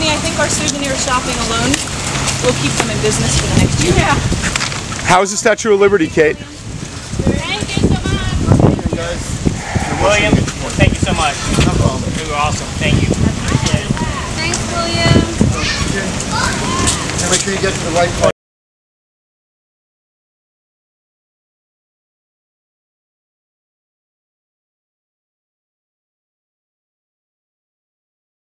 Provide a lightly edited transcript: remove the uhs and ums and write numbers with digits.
me, I think our souvenir shopping alone will keep them in business for the next year. Yeah. How's the Statue of Liberty, Kate? Thank you so much. William, thank you so much. No problem. You were awesome. Thank you. Thanks, William. And make sure you get to the right part.